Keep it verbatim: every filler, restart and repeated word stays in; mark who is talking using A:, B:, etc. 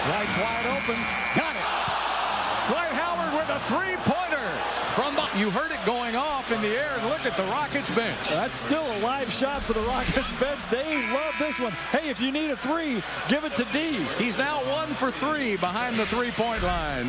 A: Dwight's wide open. Got it. Dwight Howard with a three-pointer. From the, you heard it going off in the air, and look at the Rockets bench.
B: That's still a live shot for the Rockets bench. They love this one. Hey, if you need a three, give it to D.
A: He's now one for three behind the three-point line.